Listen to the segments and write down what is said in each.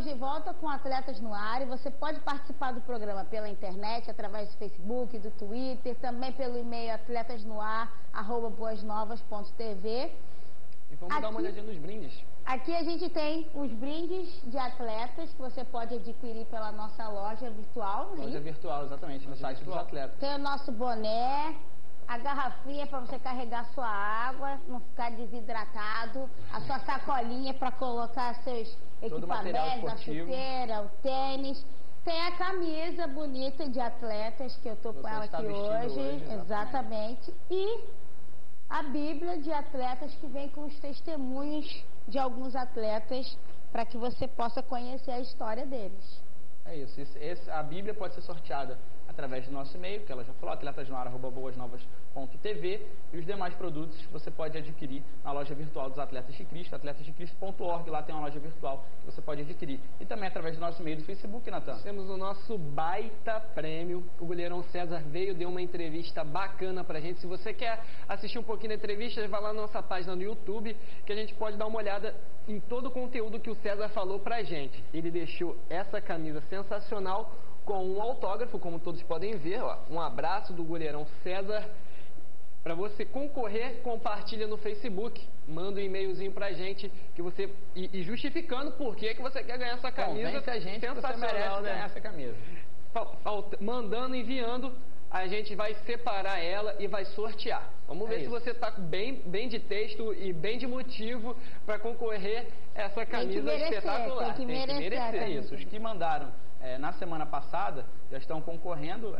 estamos de volta com Atletas no Ar e você pode participar do programa pela internet, através do Facebook, do Twitter, também pelo e-mail atletasnoar@boasnovas.tv. E vamos dar uma olhadinha nos brindes. Aqui a gente tem os brindes de atletas que você pode adquirir pela nossa loja virtual. Loja virtual, exatamente, no site dos atletas. Tem o nosso boné, a garrafinha para você carregar sua água, não ficar desidratado, a sua sacolinha para colocar seus equipamentos, a chuteira, o tênis. Tem a camisa bonita de atletas, que eu tô com ela aqui hoje, exatamente. E a Bíblia de atletas, que vem com os testemunhos de alguns atletas, para que você possa conhecer a história deles. É isso. A Bíblia pode ser sorteada através do nosso e-mail, que ela já falou, atletasnoar@boasnovas.tv, e os demais produtos você pode adquirir na loja virtual dos Atletas de Cristo, atletasdecristo.org, lá tem uma loja virtual que você pode adquirir. E também através do nosso e-mail do Facebook, Natan. Temos o nosso baita prêmio. O goleirão César veio, deu uma entrevista bacana pra gente. Se você quer assistir um pouquinho da entrevista, vai lá na nossa página no YouTube, que a gente pode dar uma olhada em todo o conteúdo que o César falou pra gente. Ele deixou essa camisa sensacional com um autógrafo, como todos podem ver, ó, um abraço do goleirão César. Para você concorrer, compartilha no Facebook, manda um e-mailzinho pra gente que você e justificando por que você quer ganhar essa camisa. Convence a gente que você merece ganhar essa camisa. Mandando, enviando, a gente vai separar ela e vai sortear. Vamos ver se você está bem de texto e bem de motivo para concorrer a essa camisa espetacular. Tem que merecer isso. Os que mandaram na semana passada já estão concorrendo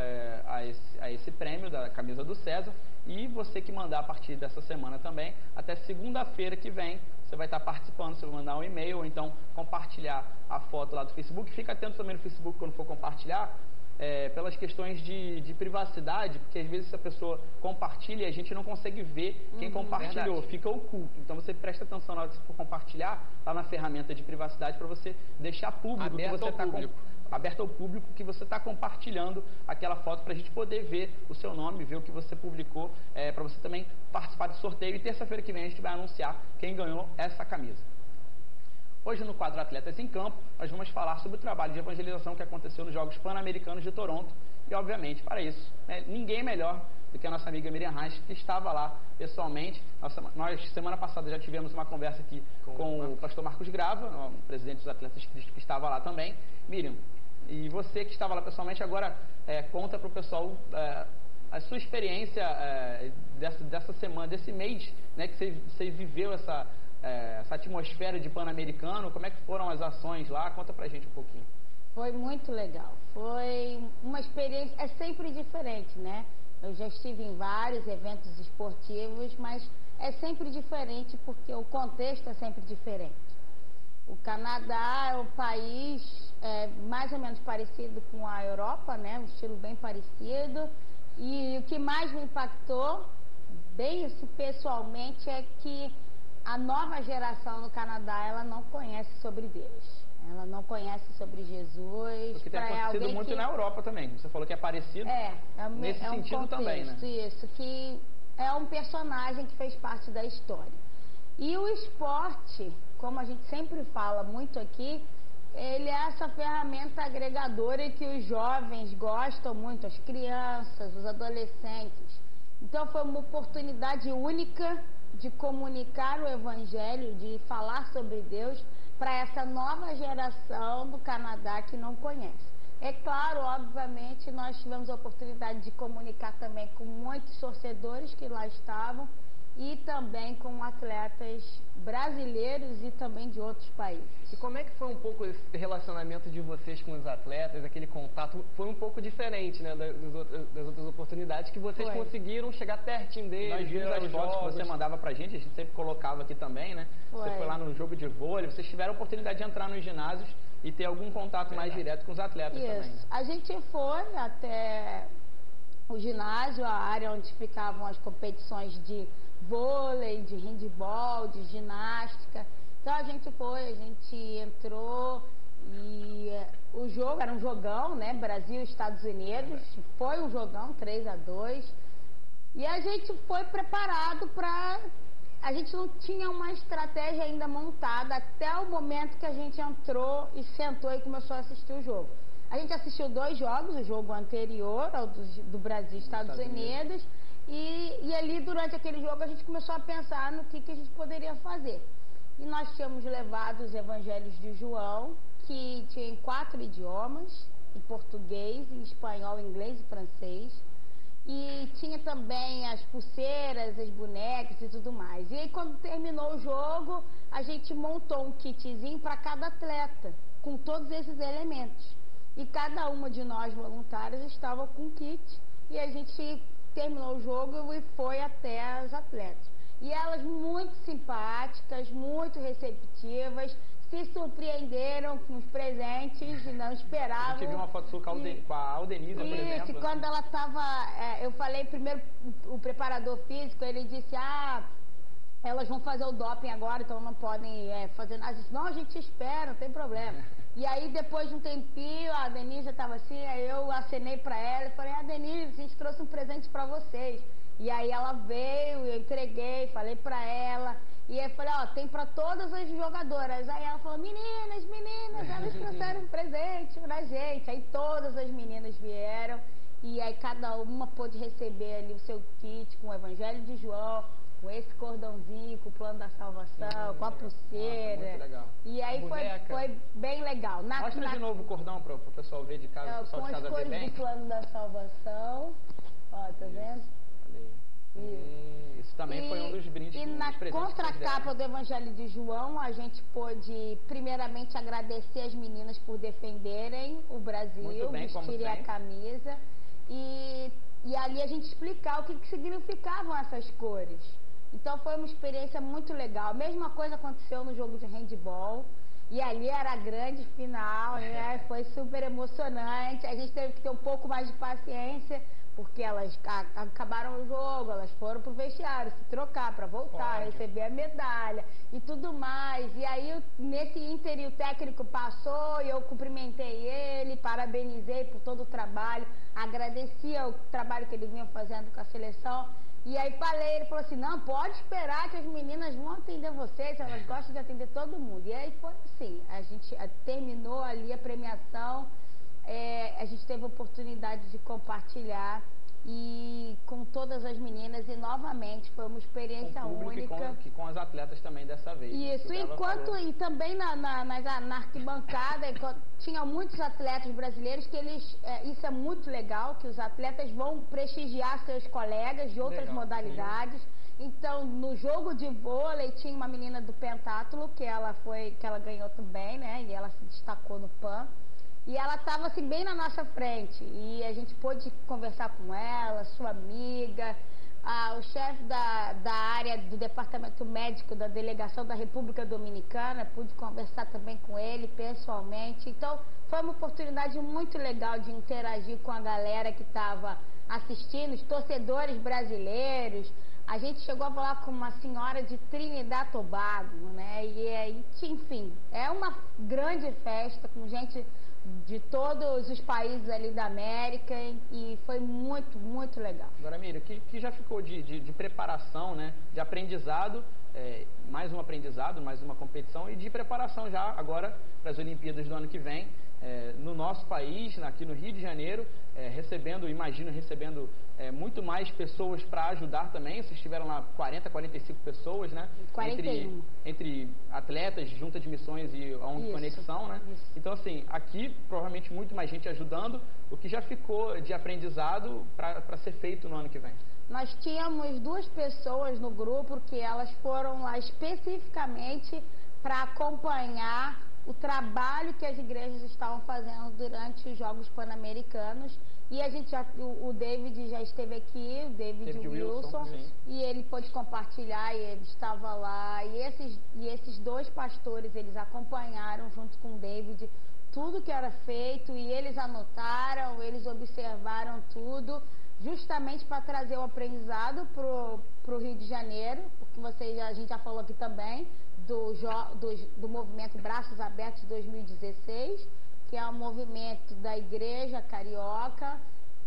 a esse prêmio da camisa do César, e você que mandar a partir dessa semana também, até segunda-feira que vem, você vai estar participando. Você vai mandar um e-mail ou então compartilhar a foto lá do Facebook. Fica atento também no Facebook quando for compartilhar, pelas questões de privacidade, porque às vezes se a pessoa compartilha, a gente não consegue ver quem compartilhou, verdade. Fica oculto. Então você presta atenção na hora que você for compartilhar, lá na ferramenta de privacidade, para você deixar público que você está aberto ao público, que você está compartilhando aquela foto, para a gente poder ver o seu nome, ver o que você publicou, para você também participar do sorteio. E terça-feira que vem a gente vai anunciar quem ganhou essa camisa. Hoje, no quadro Atletas em Campo, nós vamos falar sobre o trabalho de evangelização que aconteceu nos Jogos Pan-Americanos de Toronto. E, obviamente, para isso, ninguém melhor do que a nossa amiga Miriam Reis, que estava lá pessoalmente. Nós, semana passada, já tivemos uma conversa aqui com o pastor Marcos Grava, o presidente dos Atletas de Cristo, que estava lá também. Miriam, e você que estava lá pessoalmente, agora conta para o pessoal a sua experiência dessa semana, desse mês, né, que você viveu essa atmosfera de Pan-Americano. Como é que foram as ações lá? Conta pra gente um pouquinho. Foi muito legal. Foi uma experiência, é sempre diferente, né? Eu já estive em vários eventos esportivos, mas é sempre diferente porque o contexto é sempre diferente. O Canadá é um país mais ou menos parecido com a Europa, né? Um estilo bem parecido. E o que mais me impactou, bem assim, pessoalmente, é que a nova geração no Canadá, ela não conhece sobre Deus. Ela não conhece sobre Jesus. Porque tem acontecido muito na Europa também. Você falou que é parecido. Nesse sentido também, né? Isso, que é um personagem que fez parte da história. E o esporte, como a gente sempre fala muito aqui, ele é essa ferramenta agregadora que os jovens gostam muito, as crianças, os adolescentes. Então foi uma oportunidade única de comunicar o Evangelho, de falar sobre Deus para essa nova geração do Canadá que não conhece. É claro, obviamente, nós tivemos a oportunidade de comunicar também com muitos torcedores que lá estavam e também com atletas brasileiros e também de outros países. E como é que foi um pouco esse relacionamento de vocês com os atletas, aquele contato? Foi um pouco diferente, né, das outras oportunidades, que vocês conseguiram chegar pertinho deles. Nós vimos as fotos que você mandava pra gente, a gente sempre colocava aqui também, né? Você foi lá no jogo de vôlei, vocês tiveram a oportunidade de entrar nos ginásios e ter algum contato mais direto com os atletas também. Né? A gente foi até o ginásio, a área onde ficavam as competições de vôlei, de handebol, de ginástica. Então a gente entrou e o jogo era um jogão, né? Brasil e Estados Unidos. Foi um jogão, 3-2. E a gente foi preparado para a gente não tinha uma estratégia ainda montada até o momento que a gente entrou e sentou e começou a assistir o jogo. A gente assistiu 2 jogos, o jogo anterior ao do Brasil e Estados Unidos, e ali durante aquele jogo a gente começou a pensar no que a gente poderia fazer. E nós tínhamos levado os evangelhos de João, que tinha em 4 idiomas, em português, em espanhol, inglês e francês. E tinha também as pulseiras, as bonecas e tudo mais. E aí quando terminou o jogo, a gente montou um kitzinho para cada atleta, com todos esses elementos. E cada uma de nós voluntárias estava com um kit, e a gente terminou o jogo e foi até as atletas. E elas muito simpáticas, muito receptivas, se surpreenderam com os presentes, não esperavam. A gente viu uma foto sua com a Aldenise, por exemplo. Isso, quando ela estava... eu falei primeiro, o preparador físico, ele disse, elas vão fazer o doping agora, então não podem fazer nada. Eu disse, não, a gente espera, não tem problema. E aí, depois de um tempinho, a Denise já estava assim, aí eu acenei para ela e falei, Denise, a gente trouxe um presente para vocês. E aí ela veio, eu entreguei, falei para ela, e aí eu falei, tem para todas as jogadoras. Aí ela falou, meninas, elas trouxeram um presente pra gente. Aí todas as meninas vieram, e aí cada uma pôde receber ali o seu kit com o Evangelho de João, com esse cordãozinho, com o plano da salvação, com a pulseira. Nossa, muito legal. E aí foi bem legal. Mostra de novo o cordão para o pessoal ver de casa, o pessoal de casa ver bem. Com as cores do plano da salvação. Ó, tá vendo? Isso também foi um dos brindes. E na contracapa do Evangelho de João, a gente pôde primeiramente agradecer as meninas por defenderem o Brasil, vestirem a camisa. E ali a gente explicar o que significavam essas cores. Então foi uma experiência muito legal. A mesma coisa aconteceu no jogo de handball. E ali era a grande final, né? Foi super emocionante. A gente teve que ter um pouco mais de paciência, porque elas acabaram o jogo, elas foram pro vestiário se trocar para voltar, receber a medalha e tudo mais. E aí, nesse ínterim, o técnico passou e eu cumprimentei ele, parabenizei por todo o trabalho, agradecia o trabalho que eles vinham fazendo com a seleção. E aí ele falou assim, não, pode esperar que as meninas vão atender vocês, elas gostam de atender todo mundo. E aí foi assim, a gente terminou ali a premiação, a gente teve a oportunidade de compartilhar e com todas as meninas, e novamente foi uma experiência única. Com as atletas também dessa vez. Isso, e também na arquibancada, tinha muitos atletas brasileiros que isso é muito legal, que os atletas vão prestigiar seus colegas de outras modalidades. Sim. Então, no jogo de vôlei, tinha uma menina do pentátulo, que ela ganhou também, né, e ela se destacou no PAN. E ela estava assim bem na nossa frente, e a gente pôde conversar com ela, sua amiga, o chefe da área do departamento médico da delegação da República Dominicana, pude conversar também com ele pessoalmente. Então foi uma oportunidade muito legal de interagir com a galera que estava assistindo, os torcedores brasileiros. A gente chegou a falar com uma senhora de Trinidad e Tobago, né? E enfim, é uma grande festa com gente de todos os países ali da América, e foi muito, muito legal. Agora, Miriam, que já ficou de preparação, né, de aprendizado, mais um aprendizado, mais uma competição, e de preparação já agora para as Olimpíadas do ano que vem, no nosso país, aqui no Rio de Janeiro, recebendo muito mais pessoas para ajudar também. Vocês estiveram lá 40, 45 pessoas, né? 41. Entre atletas, junta de missões e a ONG Conexão, né? Isso. Então, assim, aqui provavelmente muito mais gente ajudando, o que já ficou de aprendizado para ser feito no ano que vem. Nós tínhamos 2 pessoas no grupo que elas foram lá especificamente para acompanhar o trabalho que as igrejas estavam fazendo durante os Jogos Pan-Americanos. E o David já esteve aqui, o David Wilson, e ele pôde compartilhar, e ele estava lá. E esses 2 pastores, eles acompanharam junto com o David tudo que era feito, e eles anotaram, eles observaram tudo, justamente para trazer o aprendizado para o Rio de Janeiro, porque a gente já falou aqui também do movimento Braços Abertos 2016, que é um movimento da Igreja Carioca,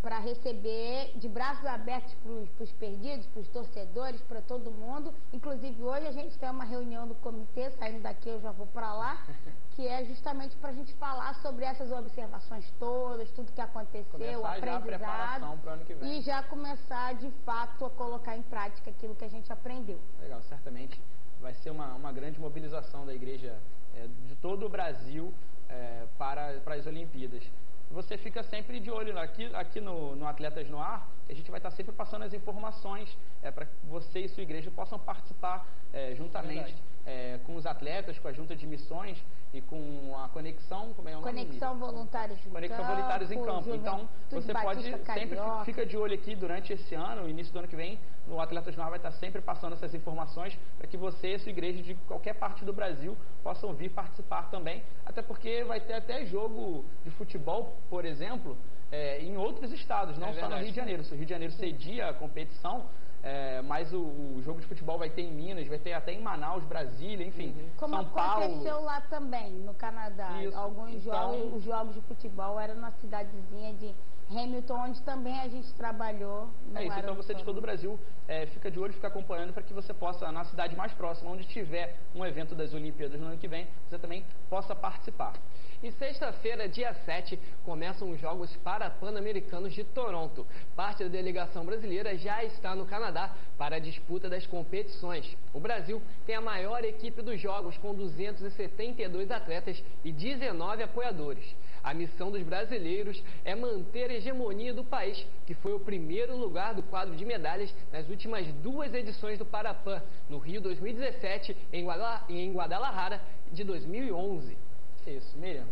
para receber de braços abertos para os perdidos, para os torcedores, para todo mundo. Inclusive hoje a gente tem uma reunião do comitê, saindo daqui eu já vou para lá, que é justamente para a gente falar sobre essas observações todas, tudo que aconteceu, o aprendizado, pro ano que vem. E já começar de fato a colocar em prática aquilo que a gente aprendeu. Legal, certamente vai ser uma grande mobilização da igreja de todo o Brasil para as Olimpíadas. Você fica sempre de olho aqui no Atletas no Ar, a gente vai estar sempre passando as informações para que você e sua igreja possam participar juntamente com os atletas, com a Junta de Missões e com a Conexão... Como é o nome? Conexão Voluntários em Conexão Campo. Voluntários em Campo. Então, você pode sempre fica de olho aqui durante esse ano, início do ano que vem, no Atletas no Ar vai estar sempre passando essas informações para que você e sua igreja de qualquer parte do Brasil possam vir participar também, até porque vai ter até jogo de futebol, por exemplo, em outros estados, não só no Rio de Janeiro. Se o Rio de Janeiro cedia a competição, mas o jogo de futebol vai ter em Minas, vai ter até em Manaus, Brasília, enfim, como São Paulo. Como aconteceu lá também, no Canadá. Isso. Alguns jogos, os jogos de futebol eram na cidadezinha de Hamilton, onde também a gente trabalhou. Então você de todo o Brasil fica de olho, fica acompanhando para que você possa, na cidade mais próxima, onde tiver um evento das Olimpíadas no ano que vem, você também possa participar. E sexta-feira, dia 7, começam os Jogos Pan-Americanos de Toronto. Parte da delegação brasileira já está no Canadá para a disputa das competições. O Brasil tem a maior equipe dos Jogos, com 272 atletas e 19 apoiadores. A missão dos brasileiros é manter a hegemonia do país, que foi o primeiro lugar do quadro de medalhas nas últimas 2 edições do Parapan, no Rio 2017 e em Guadalajara de 2011. Isso, Miriam.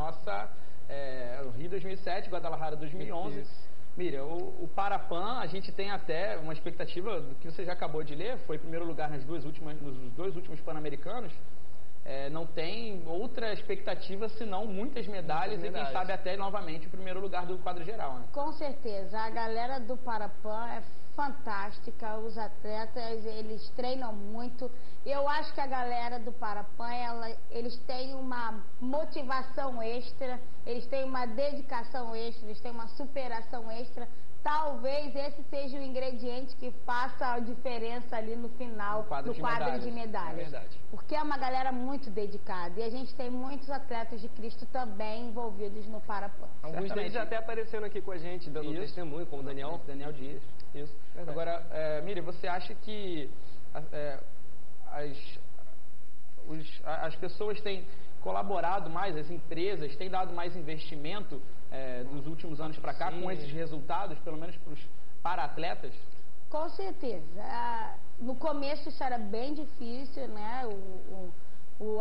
O Rio 2007, Guadalajara 2011. Isso. Miriam, o Parapan, a gente tem até uma expectativa do que você já acabou de ler, foi primeiro lugar nos dois últimos Pan-Americanos. Não tem outra expectativa senão muitas medalhas e quem sabe até novamente o primeiro lugar do quadro geral, né? Com certeza, a galera do Parapan é fantástica, os atletas, eles treinam muito. Eu acho que a galera do Parapan, eles têm uma motivação extra, eles têm uma dedicação extra, eles têm uma superação extra. Talvez esse seja o ingrediente que faça a diferença ali no final, no quadro de medalhas. É verdade. Porque é uma galera muito dedicada. E a gente tem muitos atletas de Cristo também envolvidos no Parapan. Alguns deles até apareceram aqui com a gente, dando um testemunho, como o Daniel Dias. Isso. Verdade. Agora, Miriam, você acha que as pessoas têm colaborado mais, as empresas têm dado mais investimento dos últimos anos para cá, com esses resultados, pelo menos para os para-atletas? Com certeza. No começo isso era bem difícil, né? O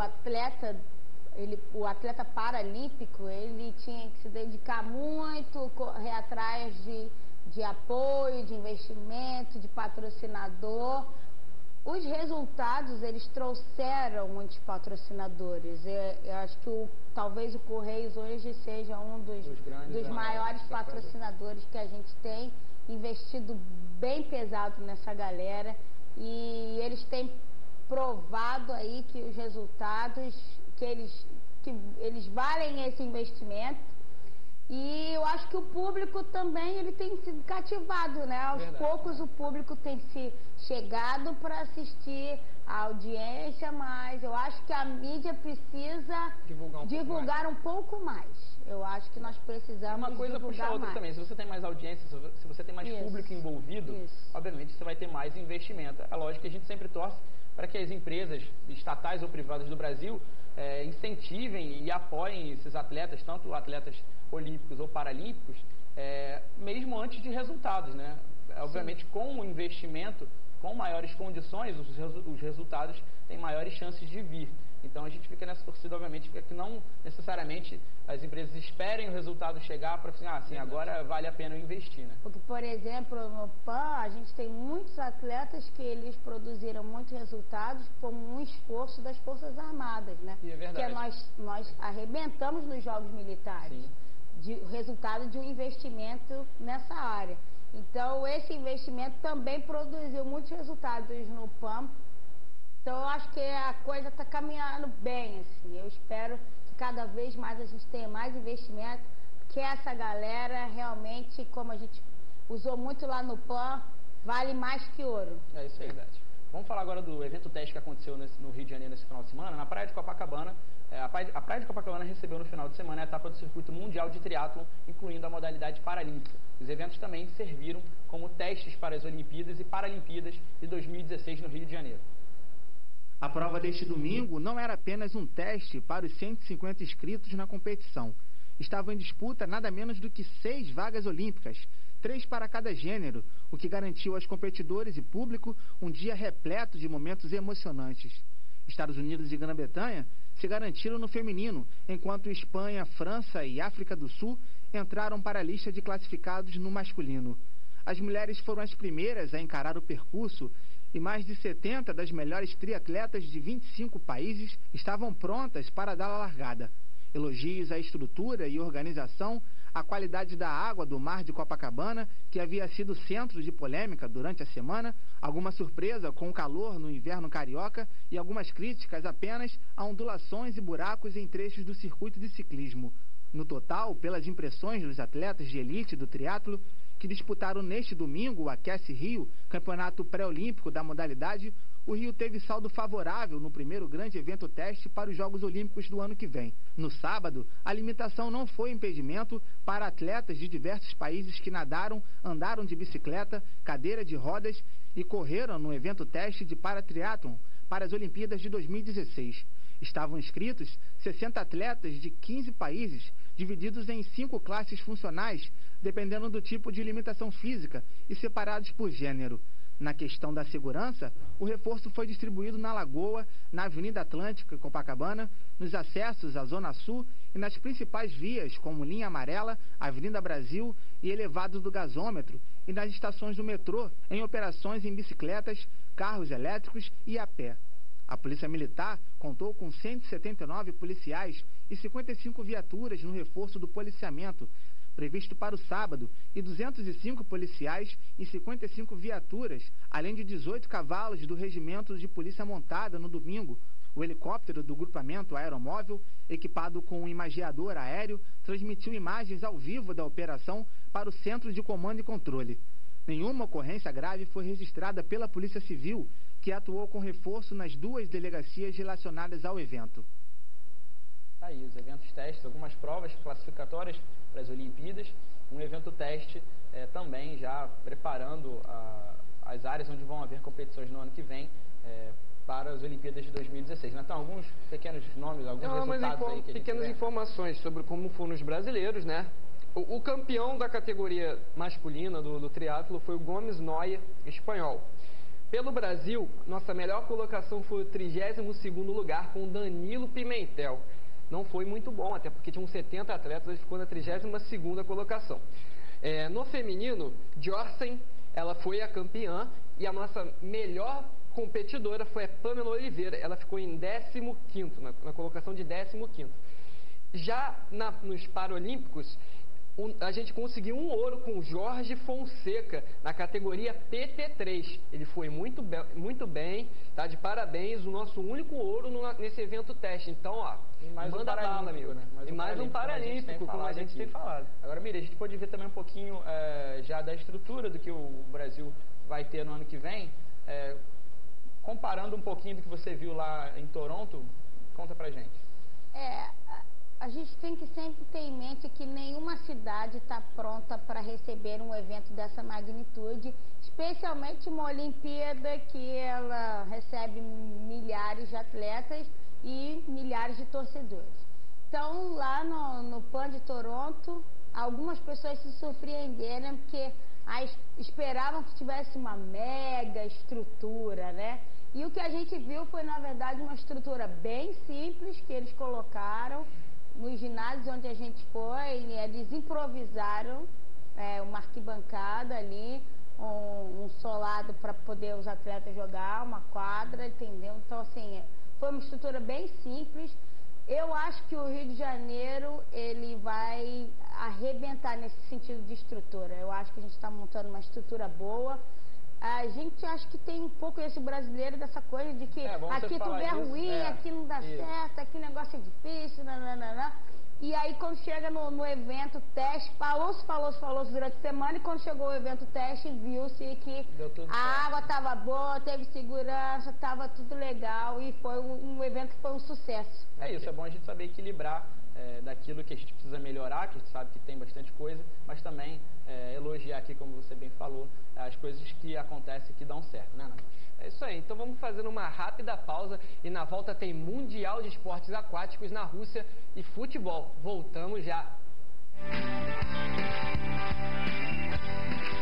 atleta paralímpico, ele tinha que se dedicar muito, correr atrás de apoio, de investimento, de patrocinador. Os resultados, eles trouxeram muitos patrocinadores. Eu acho que talvez o Correios hoje seja um dos maiores patrocinadores que a gente tem, investido bem pesado nessa galera. E eles têm provado aí que os resultados, que eles valem esse investimento. E eu acho que o público também ele tem sido cativado, né? Aos poucos o público tem se chegado para assistir a audiência, mas eu acho que a mídia precisa divulgar um pouco mais. Eu acho que nós precisamos uma coisa puxa a outra mais. Também. Se você tem mais audiência, se você tem mais público envolvido, obviamente você vai ter mais investimento. É lógico que a gente sempre torce para que as empresas estatais ou privadas do Brasil incentivem e apoiem esses atletas, tanto atletas olímpicos ou paralímpicos, mesmo antes de resultados, né? Obviamente, com o investimento, com maiores condições, os resultados têm maiores chances de vir. Então, a gente fica nessa torcida, obviamente, que não necessariamente as empresas esperem o resultado chegar para assim, agora vale a pena investir, né? Porque, por exemplo, no PAN, a gente tem muitos atletas que eles produziram muitos resultados como um esforço das Forças Armadas, né? E é verdade. Porque nós arrebentamos nos Jogos Militares. Resultado de um investimento nessa área. Então, esse investimento também produziu muitos resultados no PAN. Então, eu acho que a coisa está caminhando bem, assim. Eu espero que cada vez mais a gente tenha mais investimento, que essa galera realmente, como a gente usou muito lá no PAN, vale mais que ouro. É isso aí. Verdade. Vamos falar agora do evento teste que aconteceu no Rio de Janeiro nesse final de semana, na Praia de Copacabana. A Praia de Copacabana recebeu no final de semana a etapa do Circuito Mundial de Triatlon, incluindo a modalidade paralímpica. Os eventos também serviram como testes para as Olimpíadas e Paralimpíadas de 2016 no Rio de Janeiro. A prova deste domingo não era apenas um teste para os 150 inscritos na competição. Estavam em disputa nada menos do que 6 vagas olímpicas, 3 para cada gênero, o que garantiu aos competidores e público um dia repleto de momentos emocionantes. Estados Unidos e Grã-Bretanha se garantiram no feminino, enquanto Espanha, França e África do Sul entraram para a lista de classificados no masculino. As mulheres foram as primeiras a encarar o percurso e mais de 70 das melhores triatletas de 25 países estavam prontas para dar a largada. Elogios à estrutura e organização, à qualidade da água do mar de Copacabana, que havia sido centro de polêmica durante a semana, alguma surpresa com o calor no inverno carioca e algumas críticas apenas a ondulações e buracos em trechos do circuito de ciclismo. No total, pelas impressões dos atletas de elite do triatlo, que disputaram neste domingo o Aquece Rio, campeonato pré-olímpico da modalidade, o Rio teve saldo favorável no primeiro grande evento teste para os Jogos Olímpicos do ano que vem. No sábado, a limitação não foi impedimento para atletas de diversos países que nadaram, andaram de bicicleta, cadeira de rodas e correram no evento teste de paratriatlon para as Olimpíadas de 2016. Estavam inscritos 60 atletas de 15 países, divididos em 5 classes funcionais, dependendo do tipo de limitação física e separados por gênero. Na questão da segurança, o reforço foi distribuído na Lagoa, na Avenida Atlântica, Copacabana, nos acessos à Zona Sul e nas principais vias, como Linha Amarela, Avenida Brasil e Elevado do Gasômetro, e nas estações do metrô, em operações em bicicletas, carros elétricos e a pé. A Polícia Militar contou com 179 policiais e 55 viaturas no reforço do policiamento, previsto para o sábado, e 205 policiais e 55 viaturas, além de 18 cavalos do Regimento de Polícia Montada no domingo. O helicóptero do grupamento aeromóvel, equipado com um imageador aéreo, transmitiu imagens ao vivo da operação para o Centro de Comando e Controle. Nenhuma ocorrência grave foi registrada pela Polícia Civil, que atuou com reforço nas 2 delegacias relacionadas ao evento. Aí, os eventos testes, algumas provas classificatórias para as Olimpíadas, um evento teste também já preparando as áreas onde vão haver competições no ano que vem para as Olimpíadas de 2016. Então, alguns pequenos nomes, alguns resultados aí que a gente pequenas informações sobre como foram os brasileiros, né? O campeão da categoria masculina do triatlo foi o Gomes Noia, espanhol. Pelo Brasil, nossa melhor colocação foi o 32º lugar com o Danilo Pimentel. Não foi muito bom, até porque tinham 70 atletas, ele ficou na 32ª colocação. No feminino, Jorsen, ela foi a campeã e a nossa melhor competidora foi a Pamela Oliveira. Ela ficou em 15º, na colocação de 15º. Já nos Paralímpicos, a gente conseguiu um ouro com Jorge Fonseca na categoria PT3. Ele foi muito bem, tá de parabéns, o nosso único ouro nesse evento teste. Então, ó, manda bala, amigo. Né? E mais um paralímpico, como a gente tem falado. Agora, Miriam, a gente pode ver também um pouquinho já da estrutura do que o Brasil vai ter no ano que vem. Comparando um pouquinho do que você viu lá em Toronto, conta pra gente. A gente tem que sempre ter em mente que nenhuma cidade está pronta para receber um evento dessa magnitude, especialmente uma Olimpíada que ela recebe milhares de atletas e milhares de torcedores. Então, lá no PAN de Toronto, algumas pessoas se surpreenderam porque esperavam que tivesse uma mega estrutura, né? E o que a gente viu foi, na verdade, uma estrutura bem simples que eles colocaram. Nos ginásios onde a gente foi, eles improvisaram uma arquibancada ali, um solado para poder os atletas jogar, uma quadra, entendeu? Então, assim, foi uma estrutura bem simples. Eu acho que o Rio de Janeiro, ele vai arrebentar nesse sentido de estrutura. Eu acho que a gente está montando uma estrutura boa. A gente acha que tem um pouco esse brasileiro dessa coisa de que aqui tudo é ruim, aqui não dá certo, aqui o negócio é difícil, E aí quando chega no evento teste, falou durante a semana, e quando chegou o evento teste, viu-se que a água estava boa, teve segurança, estava tudo legal e foi um evento que foi um sucesso. É isso, é bom a gente saber equilibrar daquilo que a gente precisa melhorar, que a gente sabe que tem bastante coisa, mas também elogiar aqui, como você bem falou, as coisas que acontecem e que dão certo, né, Ana? É isso aí, então vamos fazer uma rápida pausa e na volta tem Mundial de Esportes Aquáticos na Rússia e futebol. Voltamos já!